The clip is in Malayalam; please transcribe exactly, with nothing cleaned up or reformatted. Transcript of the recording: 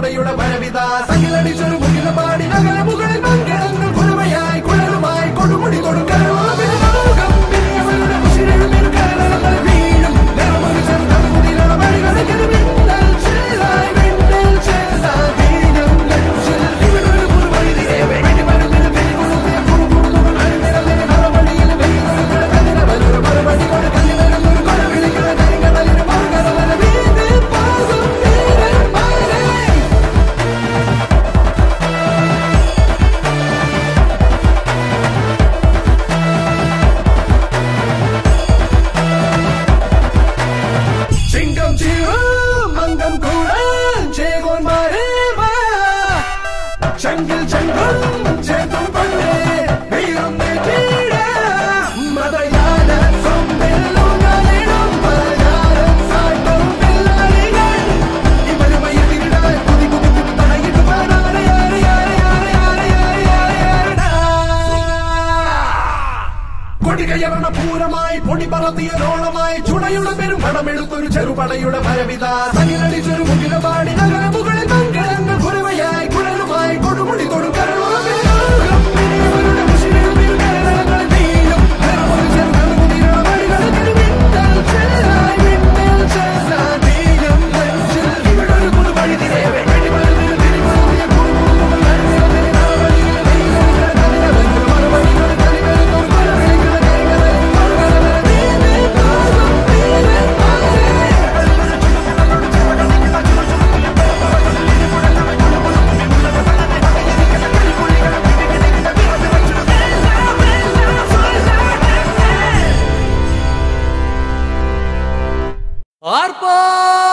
ചെറുപടയുടെ പരവിത സകിലടിച്ചൊരു മുകില പാടി നഗര മുകളിൽ മംഗളങ്ങൾ കുരവയായി കുഴലുമായി കൊടുമുടി കൊടുക്കൽ Jungle, jungle, jungle, bunny, we on the tira. Madayana from Bellona, Madayana, Sato, Bellarigan. Even if I did not put it to the Tanay to Banana, yada, yada, yada, yada, yada, yada. Kotikayana Puramai, Podiparati, Rolamai, Chunayuna, Madamel, Cherupayuda, Paravida, Saniladi, Cherupila, Badi, Nagamugan, and Kuravaya, Kuramai, Kodumudi, Kodukara. Arpa!